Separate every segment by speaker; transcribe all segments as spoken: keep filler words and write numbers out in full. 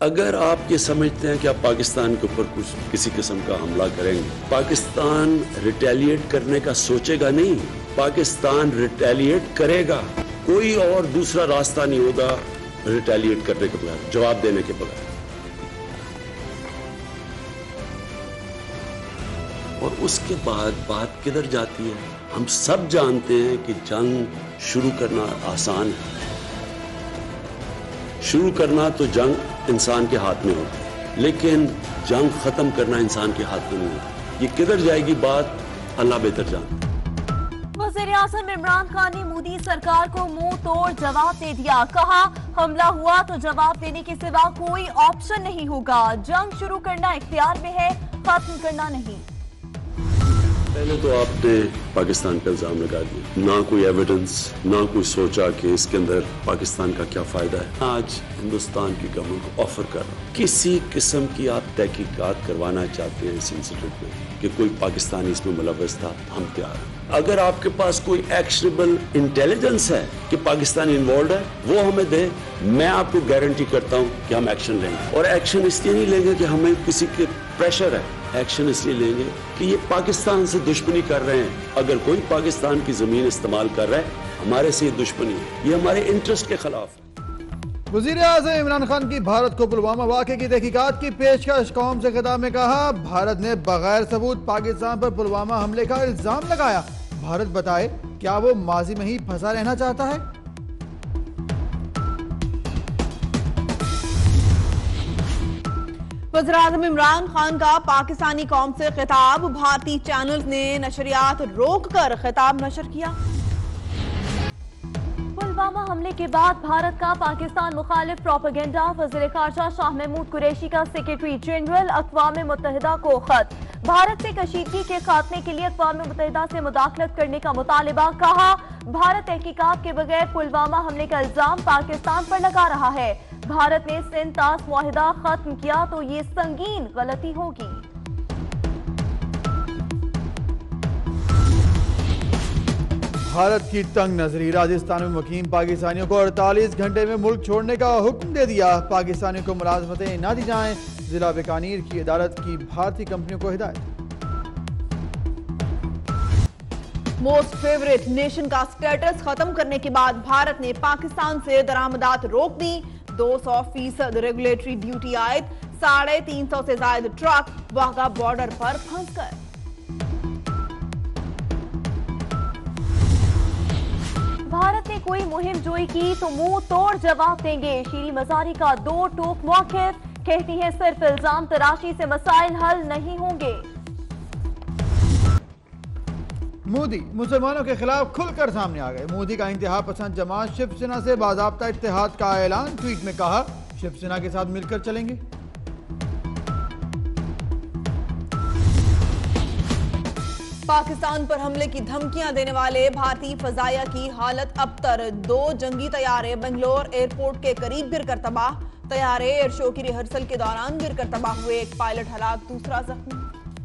Speaker 1: अगर आप ये समझते हैं कि आप पाकिस्तान के ऊपर कुछ किसी किस्म का हमला करेंगे, पाकिस्तान रिटेलिएट करने का सोचेगा नहीं, पाकिस्तान रिटेलिएट करेगा। कोई और दूसरा रास्ता नहीं होगा रिटेलिएट करने के बगैर, जवाब देने के बगैर। और उसके बाद बात किधर जाती है? हम सब जानते हैं कि जंग शुरू करना आसान है, शुरू करना तो जंग इंसान के हाथ में होता है, लेकिन जंग खत्म करना इंसान के हाथ में नहीं होता। ये किधर जाएगी बात अल्लाह बेहतर जानता है।
Speaker 2: वज़ीर-ए-आज़म इमरान खान ने मोदी सरकार को मुंह तोड़ जवाब दे दिया। कहा, हमला हुआ तो जवाब देने के सिवा कोई ऑप्शन नहीं होगा। जंग शुरू करना इख्तियार में है, खत्म करना नहीं।
Speaker 1: पहले तो आपने पाकिस्तान पर इल्जाम लगा दिया, ना कोई एविडेंस, ना कोई सोचा कि इसके अंदर पाकिस्तान का क्या फायदा है। आज हिंदुस्तान की गवर्नमेंट को ऑफर कर रहा हूं, किसी किस्म की आप तहकीकात करवाना चाहते हैं इस इंसिडेंट में कि कोई पाकिस्तानी इसमें मुलव्वस था, हम तैयार हैं। अगर आपके पास कोई एक्शनेबल इंटेलिजेंस है कि पाकिस्तान इन्वॉल्व है, वो हमें दे, मैं आपको गारंटी करता हूं कि हम एक्शन लेंगे। और एक्शन इसलिए नहीं लेंगे कि हमें किसी के प्रेशर है, एक्शन इसलिए लेंगे कि ये पाकिस्तान से दुश्मनी कर रहे हैं। अगर कोई पाकिस्तान की जमीन इस्तेमाल कर रहा है, हमारे से ये दुश्मनी है, ये हमारे इंटरेस्ट के खिलाफ है।
Speaker 3: वज़ीर-ए-आज़म इमरान खान की भारत को पुलवामा वाक़े की तहकीकात की पेशकश। कौम से खिताब में कहा, भारत ने बगैर सबूत पाकिस्तान पर पुलवामा हमले का इल्जाम लगाया। भारत बताए क्या वो माजी में ही फंसा रहना चाहता है?
Speaker 4: वज़ीर-ए-आज़म इमरान खान का पाकिस्तानी कौम से खिताब। भारतीय चैनल्स ने नशरियात रोककर खिताब नशर किया।
Speaker 2: पुलवामा हमले के बाद भारत का पाकिस्तान मुखालिफ प्रोपेगेंडा। वज़ीर ख़ारजा शाह महमूद कुरैशी का सेक्रेटरी जनरल अक़वाम मुत्तहिदा को खत। भारत से कशीदगी के खात्मे के लिए अक़वाम मुत्तहिदा से मुदाखलत करने का मुतालिबा। कहा, भारत तहकीकात के बगैर पुलवामा हमले का इल्जाम पाकिस्तान पर लगा रहा है। भारत ने सिंध तास मुआहिदा खत्म किया तो ये संगीन गलती होगी।
Speaker 3: भारत की तंग नजरी। राजस्थान में मुकीम पाकिस्तानियों को अड़तालीस घंटे में मुल्क छोड़ने का हुक्म दे दिया। पाकिस्तानियों को मुलाजमतें न दी जाएं। जिला बीकानेर की अदालत की भारतीय कंपनियों को हिदायत।
Speaker 4: मोस्ट फेवरेट नेशन का स्टेटस खत्म करने के बाद भारत ने पाकिस्तान से दरामदात रोक दी। दो सौ फीसद रेगुलेटरी ड्यूटी आयद। साढ़े तीन सौ से ज्यादा ट्रक वाघा बॉर्डर पर फंस गए।
Speaker 2: भारत ने कोई मुहिम जोई की तो मुंह तोड़ जवाब देंगे। शीरी मजारी का दो टोक मौक़िफ़। कहती है सिर्फ इल्जाम तराशी से मसाइल हल नहीं होंगे।
Speaker 3: मोदी मुसलमानों के खिलाफ खुलकर सामने आ गए। मोदी का इंतहा पसंद जमात शिवसेना से बाज़ाब्ता इत्तेहाद का ऐलान। ट्वीट में कहा, शिवसेना के साथ मिलकर चलेंगे।
Speaker 4: पाकिस्तान पर हमले की धमकियां देने वाले भारतीय फजाइया की हालत अबतर। दो जंगी तैयारे बेंगलोर एयरपोर्ट के करीब गिरकर तबाह। तैयारे एयर शो की रिहर्सल के दौरान गिरकर तबाह हुए। एक पायलट हलाक, दूसरा जख्मी।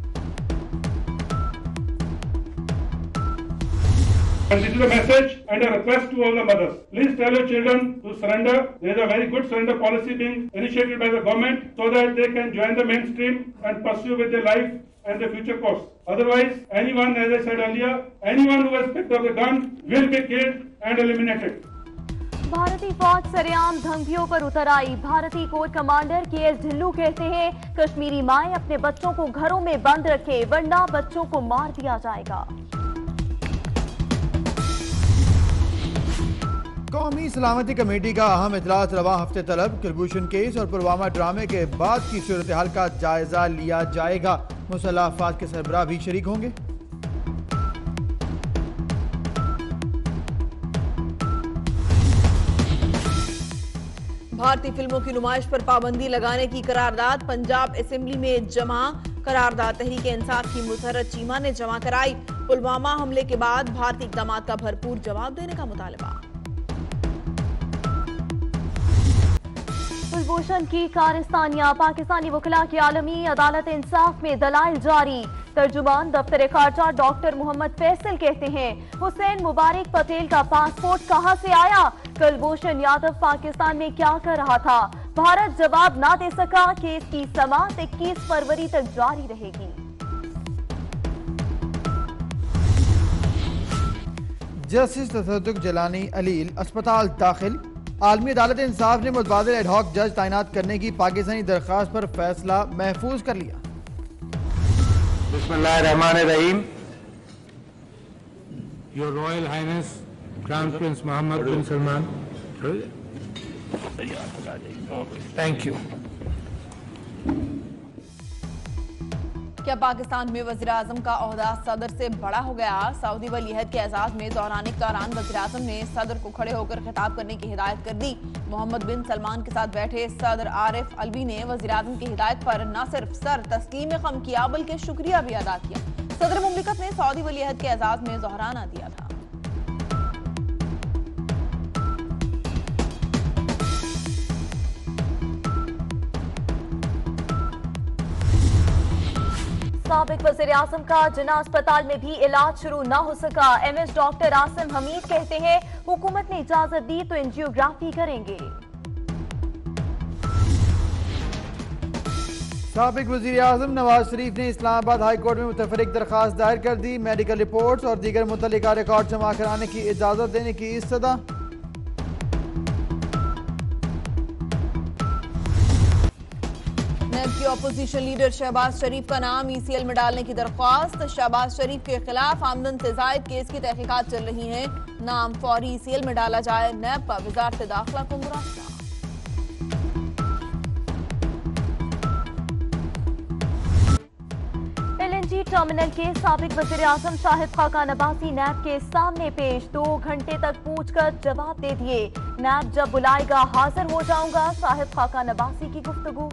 Speaker 5: And this is a message and a request to all the mothers. Please tell your children to surrender. There is a very good surrender policy being initiated by the government so that they can join the mainstream and pursue with their life and their future course. Otherwise, anyone, as I said earlier, anyone who has picked up the gun will be killed and eliminated.
Speaker 2: भारतीय फौज सरेआम धमकियों पर उतर आई। भारतीय core commander K S Dhillon कहते हैं, कश्मीरी माएं अपने बच्चों को घरों में बंद रखें, वरना बच्चों को मार दिया जाएगा।
Speaker 3: कौमी सलामती कमेटी का अहम इजलास रवा हफ्ते तलब। कुलभूषण केस और पुलवामा ड्रामे के बाद की सूरत हाल का जायजा लिया जाएगा। मुसल्लह अफवाज के सरबराह भी शरीक होंगे।
Speaker 4: भारतीय फिल्मों की नुमाइश पर पाबंदी लगाने की करारदाद पंजाब असेंबली में जमा। करारदाद तहरीक इंसाफ की मुसर्रत चीमा ने जमा कराई। पुलवामा हमले के बाद भारतीय इक़दामात का भरपूर जवाब देने का मुतालबा।
Speaker 2: कुलभूषण की कारिस्तानियां। पाकिस्तानी वकीला की आलमी अदालत इंसाफ में दलाइल जारी। तर्जुमान दफ्तर खारजा डॉक्टर मोहम्मद फैसल कहते हैं, हुसैन मुबारक पटेल का पासपोर्ट कहां से आया? कुलभूषण यादव पाकिस्तान में क्या कर रहा था? भारत जवाब ना दे सका। केस की समाअत इक्कीस फरवरी तक जारी रहेगी।
Speaker 3: जस्टिस तसद्दुक जलानी अलील अस्पताल दाखिल। आलमी अदालत इंसाफ ने मुतबादिल एडहॉक जज तैनात करने की पाकिस्तानी दरख्वास्त पर फैसला महफूज कर लिया।
Speaker 6: बिस्मिल्लाहिर्रहमानिर्रहीम। Your royal highness crown prince Mohammed bin Salman. Thank you.
Speaker 4: क्या पाकिस्तान में वज़ीर-ए-आज़म का ओहदा सदर से बड़ा हो गया? सऊदी वलीअहद के एजाज में दौरान एक दौरान वज़ीर-ए-आज़म ने सदर को खड़े होकर खिताब करने की हिदायत कर दी। मोहम्मद बिन सलमान के साथ बैठे सदर आरिफ अलवी ने वज़ीर-ए-आज़म की हिदायत पर न सिर्फ सर तस्लीम खम किया बल्कि शुक्रिया भी अदा किया। सदर मुमलिकत ने सऊदी वलीअहद के एजाज में ज़ोहराना दिया था।
Speaker 2: साबिक वज़ीर-ए-आज़म का जिन्ना अस्पताल में भी इलाज शुरू न हो सका। M S doctor Asim Hameed कहते हैं हुकूमत ने इजाजत दी तो एंजियोग्राफी करेंगे।
Speaker 3: साबिक वज़ीर-ए-आज़म नवाज शरीफ ने इस्लामाबाद हाई कोर्ट में मुतफरिक दरखास्त दायर कर दी। मेडिकल रिपोर्ट्स और दीगर मुतल्लिका रिकॉर्ड जमा कराने की इजाजत देने की इस्तदा।
Speaker 4: नेब की अपोजिशन लीडर शहबाज शरीफ का नाम ई सी एल में डालने की दरख्वास्त। शहबाज शरीफ के खिलाफ आमदन से जायद केस की तहकीकात चल रही है। नाम फौरी ई सी एल में डाला जाए। नेब का वजारत दाखिला को मुरासला।
Speaker 2: एल एन जी टर्मिनल के साबिक वज़ीर-ए-आज़म शाहिद खाकान अब्बासी नैब के सामने पेश। दो घंटे तक पूछकर जवाब दे दिए। नैब जब बुलाएगा हाजिर हो जाऊंगा। शाहिद खाकान अब्बासी की गुफ्तगू।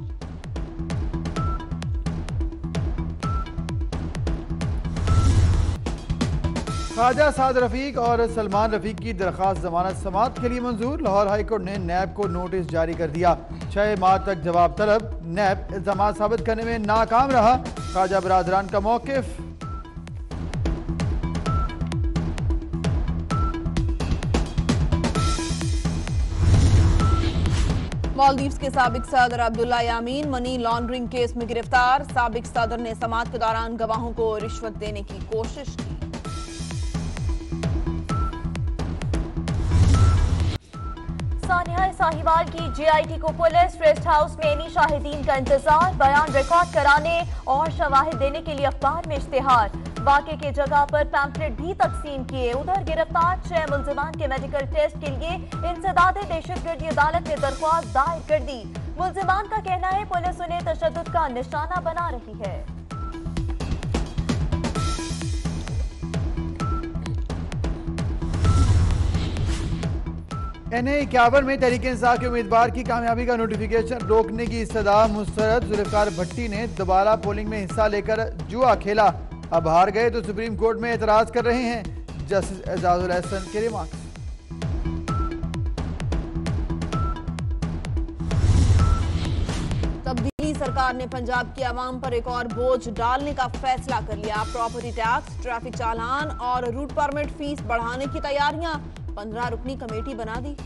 Speaker 3: ख्वाजा साद रफीक और सलमान रफीक की दरखास्त जमानत समाअत के लिए मंजूर। लाहौर हाईकोर्ट ने नैब को नोटिस जारी कर दिया। छह माह तक जवाब तलब। नैब इल्जाम साबित करने में नाकाम रहा। ख्वाजा बरादरान का मौकिफ।
Speaker 4: मालदीव्स के साबिक सदर Abdulla Yameen money laundering case में गिरफ्तार। साबिक सदर ने समाअत के दौरान गवाहों को रिश्वत देने की कोशिश की।
Speaker 2: सानिया साहिवाल की जे आई टी को पुलिस रेस्ट हाउस में इन्हीं शाहिदीन का इंतजार। बयान रिकॉर्ड कराने और शवाहिद देने के लिए अखबार में इश्तिहार। वाक़े के जगह पर पैम्पलेट भी तकसीम किए। उधर गिरफ्तार छह मुल्जिमान के मेडिकल टेस्ट के लिए इंसदाद दहशतगर्दी अदालत ने दरख्वास्त दायर कर दी। मुल्जिमान का कहना है पुलिस उन्हें तशद्दुद का निशाना बना रही है।
Speaker 3: एन ए इक्यावन में तहरीक इंसाफ के उम्मीदवार की कामयाबी का नोटिफिकेशन रोकने की इस्तदा मुस्तरद। जुल्फ़िकार भट्टी ने दोबारा पोलिंग में हिस्सा लेकर जुआ खेला। अब हार गए तो सुप्रीम कोर्ट में एतराज कर रहे हैं। जस्टिस एजाजुल एहसन के रिमार्क्स।
Speaker 4: तब्दीली सरकार ने पंजाब की आवाम पर एक और बोझ डालने का फैसला कर लिया। प्रॉपर्टी टैक्स, ट्रैफिक चालान और रूट परमिट फीस बढ़ाने की तैयारियां। पंद्रह रुकनी कमेटी बना दी।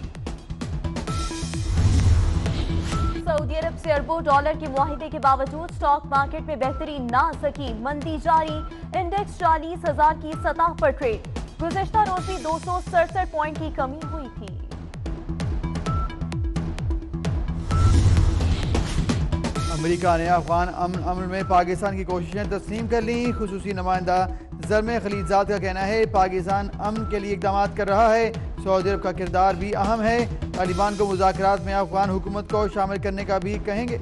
Speaker 2: सऊदी अरब से अरबों डॉलर के मुआहिदे के बावजूद स्टॉक मार्केट में बेहतरी ना आ सकी। मंदी जारी। इंडेक्स चालीस हजार की सतह पर ट्रेड। गुज़िश्ता रोज भी दो सौ सड़सठ पॉइंट की कमी हुई थी।
Speaker 3: अमेरिका ने अफगान अमन अमल में पाकिस्तान की कोशिशें तस्लीम कर ली। खुसूसी नुमाइंदा ज़रमे खलीजात का कहना है पाकिस्तान अमन के लिए इक़दाम कर रहा है। सऊदी अरब का किरदार भी अहम है। तालिबान को मुज़ाकरात में अफगान हुकूमत को शामिल करने का भी कहेंगे।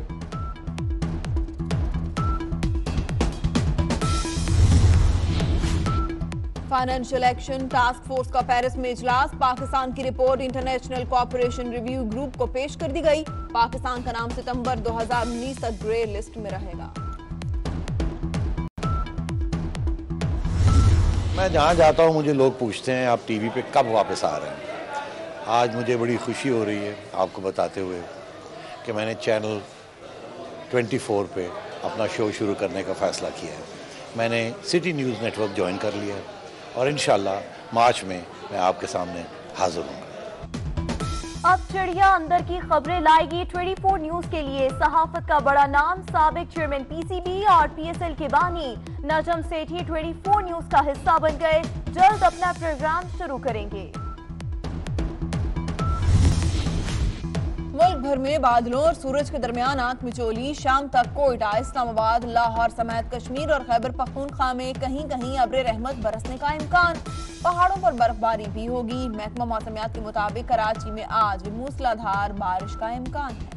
Speaker 4: फाइनेंशियल एक्शन टास्क फोर्स का पेरिस में इजलास। पाकिस्तान की report international cooperation review group को पेश कर दी गई। पाकिस्तान का नाम सितंबर दो हज़ार उन्नीस तक ग्रे लिस्ट में रहेगा।
Speaker 7: मैं जहाँ जाता हूँ मुझे लोग पूछते हैं आप टीवी पे कब वापस आ रहे हैं। आज मुझे बड़ी खुशी हो रही है आपको बताते हुए कि मैंने चैनल चौबीस पे अपना शो शुरू करने का फ़ैसला किया है। मैंने सिटी न्यूज़ नेटवर्क ज्वाइन कर लिया है और इंशाल्लाह मार्च में मैं आपके सामने हाजिर हूँगा।
Speaker 2: अब चिड़िया अंदर की खबरें लाएगी चौबीस न्यूज के लिए सहाफत का बड़ा नाम साबिक चेयरमैन पीसीबी और पीएसएल के बानी नजम सेठी चौबीस न्यूज का हिस्सा बन गए। जल्द अपना प्रोग्राम शुरू करेंगे।
Speaker 4: मुल्क भर में बादलों और सूरज के दरमियान आंख मिचोली। शाम तक कोयटा, इस्लामाबाद, लाहौर समेत कश्मीर और खैबर पख्तूनख्वा में कहीं कहीं अब्रे रहमत बरसने का इम्कान। पहाड़ों पर बर्फबारी भी होगी। महकमा मौसमियात के मुताबिक कराची में आज मूसलाधार बारिश का इम्कान है।